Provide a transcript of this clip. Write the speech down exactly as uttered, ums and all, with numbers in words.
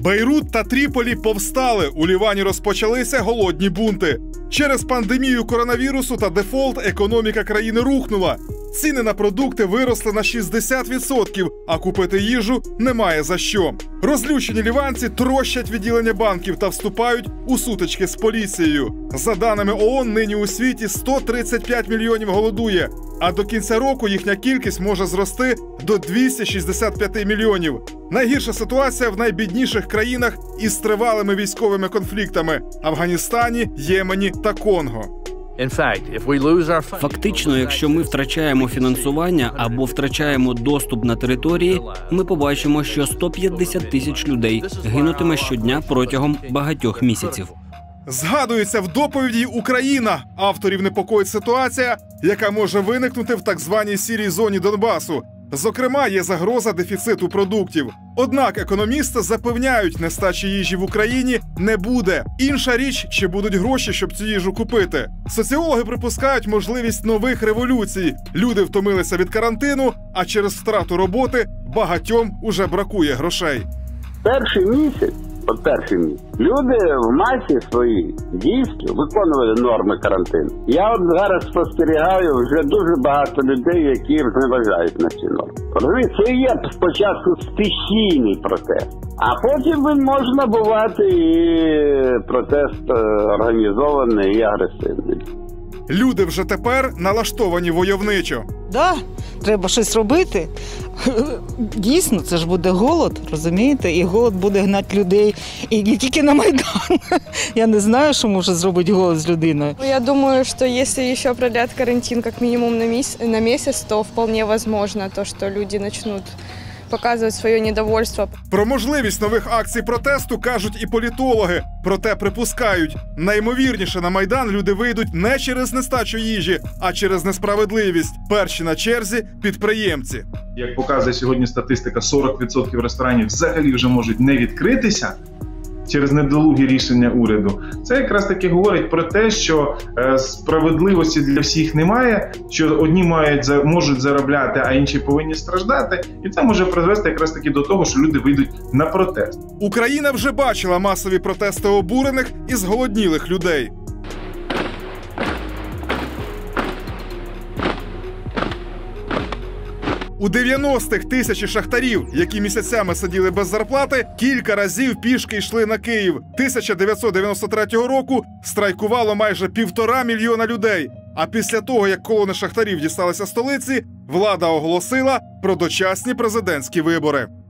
Бейрут та Тріполі повстали, у Лівані розпочалися голодні бунти. Через пандемію коронавірусу та дефолт економіка країни рухнула. Ціни на продукти виросли на шістдесят відсотків, а купити їжу немає за що. Розлючені ліванці трощать відділення банків та вступають у сутички з поліцією. За даними ООН, нині у світі сто тридцять п'ять мільйонів голодує, а до кінця року їхня кількість може зрости до двісті шістдесят п'ять мільйонів. Найгірша ситуація в найбідніших країнах із тривалими військовими конфліктами – Афганістані, Ємені та Конго. Фактично, якщо ми втрачаємо фінансування або втрачаємо доступ на території, ми побачимо, що сто п'ятдесят тисяч людей гинутиме щодня протягом багатьох місяців. Згадується в доповіді Україна. Авторів непокоїть ситуація, яка може виникнути в так званій сірій зоні Донбасу. Зокрема, є загроза дефіциту продуктів. Однак економісти запевняють, нестачі їжі в Україні не буде. Інша річ, чи будуть гроші, щоб цю їжу купити. Соціологи припускають можливість нових революцій. Люди втомилися від карантину, а через втрату роботи багатьом уже бракує грошей. Перший місяць, от перший місяць, люди в масі своїй дійсно виконували норми карантину. Я от зараз спостерігаю вже дуже багато людей, які зневажають на ці норми. Розумієте, це є спочатку стихійний протест, а потім він може набувати і протест організований і агресивний. Люди вже тепер налаштовані войовничо. Да, треба щось робити. Дійсно, це ж буде голод, розумієте? І голод буде гнати людей. І не тільки на Майдан. Я не знаю, що може зробити голод з людиною. Я думаю, що якщо ще продлять карантин як мінімум на місяць, на місяць, то вполне возможно, то, що люди почнуть показувати своє недовольство. Про можливість нових акцій протесту кажуть і політологи. Проте припускають, найімовірніше на Майдан люди вийдуть не через нестачу їжі, а через несправедливість. Перші на черзі – підприємці. Як показує сьогодні статистика, сорок відсотків ресторанів взагалі вже можуть не відкритися через недолугі рішення уряду. Це якраз таки говорить про те, що е, справедливості для всіх немає, що одні мають, можуть заробляти, а інші повинні страждати. І це може призвести якраз таки до того, що люди вийдуть на протест. Україна вже бачила масові протести обурених і зголоднілих людей. У дев'яностих тисячі шахтарів, які місяцями сиділи без зарплати, кілька разів пішки йшли на Київ. тисяча дев'ятсот дев'яносто третього року страйкувало майже півтора мільйона людей. А після того, як колони шахтарів дісталися столиці, влада оголосила про дочасні президентські вибори.